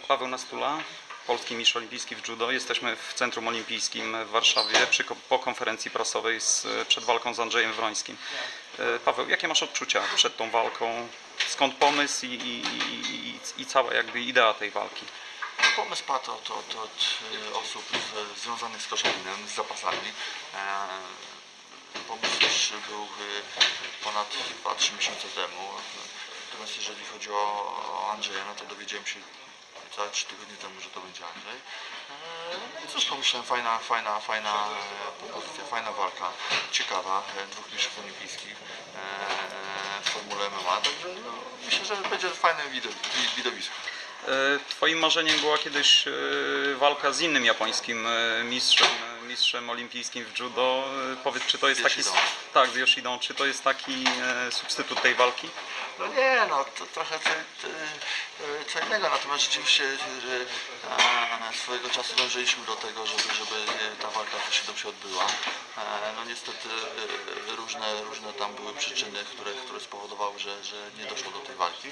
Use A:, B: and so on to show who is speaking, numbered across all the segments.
A: Paweł Nastula, polski mistrz olimpijski w judo. Jesteśmy w Centrum Olimpijskim w Warszawie po konferencji prasowej przed walką z Andrzejem Wrońskim. Paweł, jakie masz odczucia przed tą walką? Skąd pomysł i cała jakby idea tej walki?
B: Pomysł padł od osób związanych z Koszalinem, z zapasami. Pomysł już był ponad 2-3 miesiące temu. Natomiast jeżeli chodzi o Andrzeja, no to dowiedziałem się za 3 tygodnie temu, że to będzie Andrzej. I cóż, pomyślałem, fajna propozycja, fajna walka, ciekawa, dwóch mistrzów olimpijskich w formule MMA, także no, myślę, że będzie fajne widowisko.
A: Twoim marzeniem była kiedyś walka z innym japońskim mistrzem olimpijskim w judo. Powiedz, czy to jest taki... Tak, z Yoshidą. Czy to jest taki substytut tej walki?
B: No nie, no to trochę co innego, natomiast rzeczywiście swojego czasu dążyliśmy do tego, żeby ta walka w Yoshidą się odbyła. No niestety różne tam były przyczyny, które spowodowały, że nie doszło do tej walki.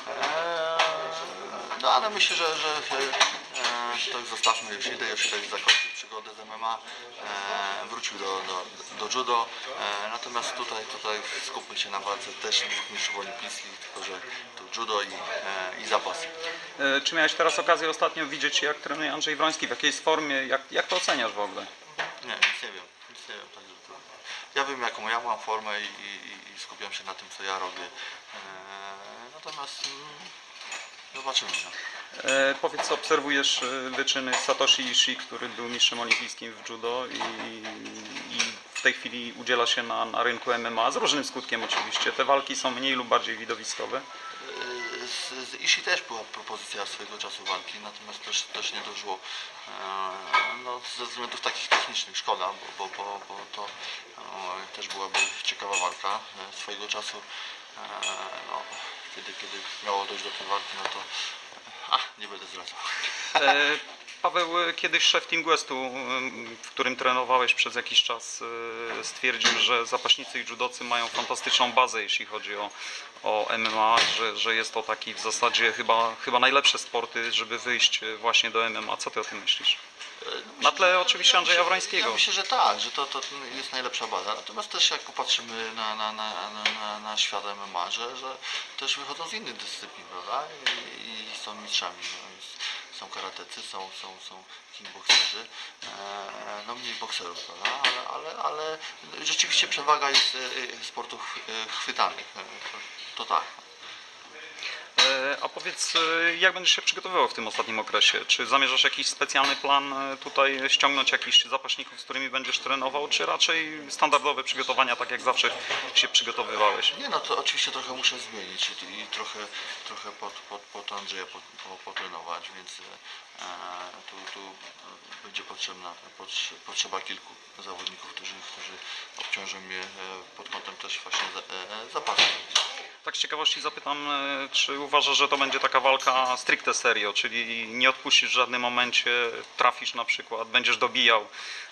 B: No ale myślę, że to już zostawmy Yoshidę. Yoshida już zakończył przygodę z MMA, wrócił do judo. Natomiast tutaj skupmy się na walce też dwóch mistrzów olimpijskich, tylko że to judo i zapasy.
A: Czy miałeś teraz okazję ostatnio widzieć, jak trenuje Andrzej Wroński, w jakiej jest formie, jak to oceniasz w ogóle?
B: Nie, nic nie wiem. Także ja wiem, jaką ja mam formę i skupiam się na tym, co ja robię. Natomiast zobaczymy.
A: Powiedz, obserwujesz wyczyny Satoshi Ishii, który był mistrzem olimpijskim w judo i w tej chwili udziela się na rynku MMA, z różnym skutkiem oczywiście. Te walki są mniej lub bardziej widowiskowe.
B: Z Ishii też była propozycja swojego czasu walki, natomiast też nie doszło no, ze względów takich technicznych. Szkoda, bo to też byłaby ciekawa walka swojego czasu. No, kiedy miało dojść do tej walki, no to nie będę zdradzał.
A: Paweł, kiedyś szef Team Questu, w którym trenowałeś przez jakiś czas, stwierdził, że zapaśnicy i judocy mają fantastyczną bazę, jeśli chodzi o MMA, że jest to taki w zasadzie chyba najlepsze sporty, żeby wyjść właśnie do MMA. Co ty o tym myślisz? Na tle oczywiście Andrzeja Wrońskiego.
B: Ja myślę, że tak, że to jest najlepsza baza. Natomiast też jak popatrzymy na świat MMA, że też wychodzą z innych dyscyplin, prawda? I są mistrzami. Są karatecy, są kickbokserzy, no mniej bokserów, prawda? Ale rzeczywiście przewaga jest sportów chwytanych. To tak.
A: A powiedz, jak będziesz się przygotowywał w tym ostatnim okresie? Czy zamierzasz jakiś specjalny plan tutaj ściągnąć jakichś zapaśników, z którymi będziesz trenował, czy raczej standardowe przygotowania, tak jak zawsze się przygotowywałeś?
B: Nie, no to oczywiście trochę muszę zmienić i trochę pod Andrzeja potrenować, więc tu będzie potrzeba kilku zawodników, którzy obciążą mnie pod kątem też właśnie zapasu.
A: Tak z ciekawości zapytam, czy uważasz, że to będzie taka walka stricte serio, czyli nie odpuścisz w żadnym momencie, trafisz na przykład, będziesz dobijał.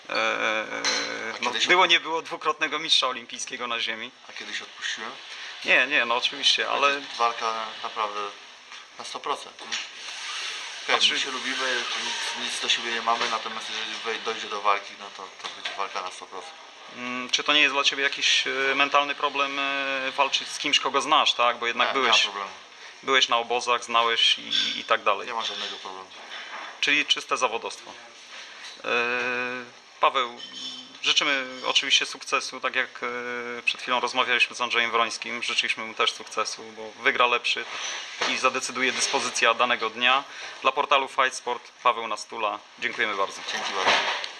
A: No, nie było dwukrotnego mistrza olimpijskiego na ziemi.
B: A kiedyś odpuściłem?
A: Nie, no oczywiście, ale...
B: Walka naprawdę na 100%. My się lubimy, nic do siebie nie mamy, natomiast jeżeli dojdzie do walki, no to będzie walka na 100%.
A: Czy to nie jest dla Ciebie jakiś mentalny problem walczyć z kimś, kogo znasz, tak? Bo jednak byłeś na obozach, znałeś i tak dalej.
B: Nie ma żadnego problemu.
A: Czyli czyste zawodowstwo. Paweł, życzymy oczywiście sukcesu, tak jak przed chwilą rozmawialiśmy z Andrzejem Wrońskim. Życzyliśmy mu też sukcesu, bo wygra lepszy i zadecyduje dyspozycja danego dnia. Dla portalu Fight Sport Paweł Nastula. Dziękujemy bardzo.
B: Dzięki bardzo.